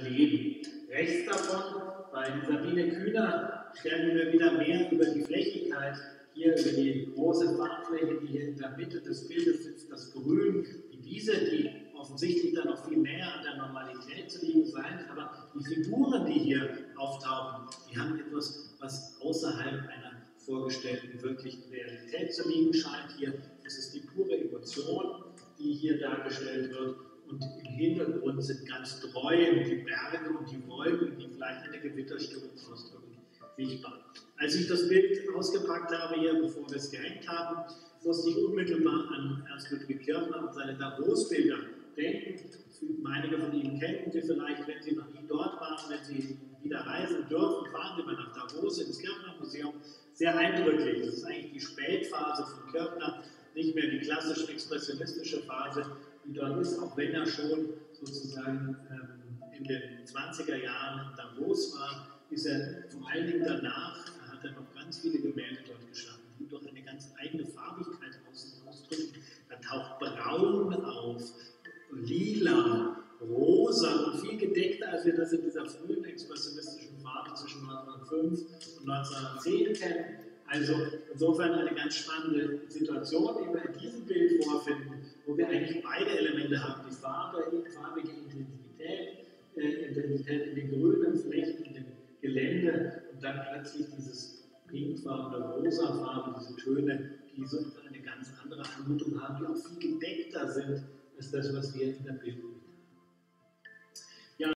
leben. Rechts davon, bei Sabine Kühner, stellen wir wieder mehr über die Flächigkeit, hier über die große Farbfläche, die hier in der Mitte des Bildes sitzt, das Grün, die Wiese, die offensichtlich dann noch viel näher an der Normalität zu liegen sein, aber die Figuren, die hier auftauchen, die haben etwas, was außerhalb einer vorgestellten wirklichen Realität zu liegen scheint. Hier ist es die pure Emotion, die hier dargestellt wird. Und im Hintergrund sind ganz treu die Berge und die Wolken, die vielleicht eine Gewitterstimmung ausdrücken, sichtbar. Als ich das Bild ausgepackt habe, hier, bevor wir es gehängt haben, musste ich unmittelbar an Ernst Ludwig Kirchner und seine Davos-Bilder denken. Einige von Ihnen kennen Sie vielleicht, wenn Sie noch nie dort waren, wenn Sie wieder reisen dürfen, fahren Sie mal nach Davos ins Kirchner Museum. Sehr eindrücklich. Das ist eigentlich die Spätphase von Kirchner, nicht mehr die klassisch expressionistische Phase, die dort ist, auch wenn er schon sozusagen in den 20er Jahren in Davos war, ist er vor allen Dingen danach, hat er noch ganz viele Gemälde dort geschaffen, die doch eine ganz eigene Farbigkeit ausdrücken. Da taucht Braun auf, Lila, Rosa und viel gedeckter, als wir das in dieser frühen expressionistischen Phase zwischen 1905 und 1910 kennen. Also insofern eine ganz spannende Situation, die wir in diesem Bild vorfinden, wo wir eigentlich beide Elemente haben, die farbige Intensität in den grünen Flächen, in dem Gelände und dann plötzlich dieses pinkfarbene, rosafarben, diese Töne, die so eine ganz andere Anmutung haben, die auch viel gedeckter sind als das, was wir in der Bildung